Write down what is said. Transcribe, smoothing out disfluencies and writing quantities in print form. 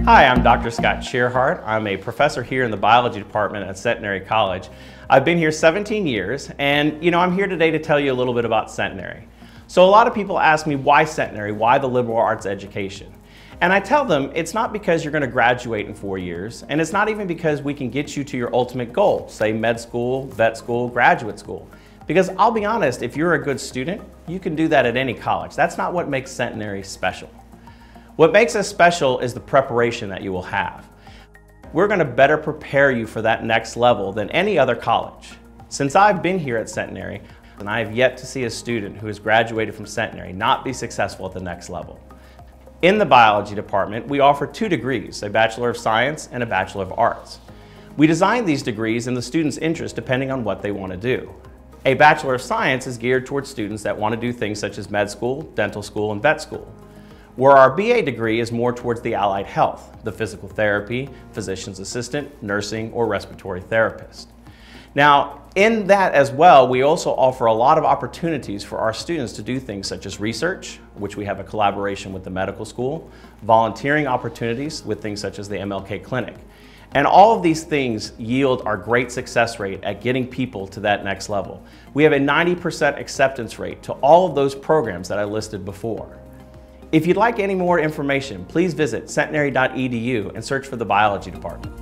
Hi, I'm Dr. Scott Chirhart. I'm a professor here in the biology department at Centenary College. I've been here 17 years, and I'm here today to tell you a little bit about Centenary. So a lot of people ask me, why Centenary? Why the liberal arts education? And I tell them it's not because you're going to graduate in 4 years, and it's not even because we can get you to your ultimate goal, say med school, vet school, graduate school. Because I'll be honest, if you're a good student, you can do that at any college. That's not what makes Centenary special. What makes us special is the preparation that you will have. We're going to better prepare you for that next level than any other college. Since I've been here at Centenary, and I have yet to see a student who has graduated from Centenary not be successful at the next level. In the biology department, we offer 2 degrees, a Bachelor of Science and a Bachelor of Arts. We design these degrees in the student's interest depending on what they want to do. A Bachelor of Science is geared towards students that want to do things such as med school, dental school, and vet school, where our BA degree is more towards the allied health, the physical therapy, physician's assistant, nursing, or respiratory therapist. Now, in that as well, we also offer a lot of opportunities for our students to do things such as research, which we have a collaboration with the medical school, volunteering opportunities with things such as the MLK clinic. And all of these things yield our great success rate at getting people to that next level. We have a 90% acceptance rate to all of those programs that I listed before. If you'd like any more information, please visit centenary.edu and search for the biology department.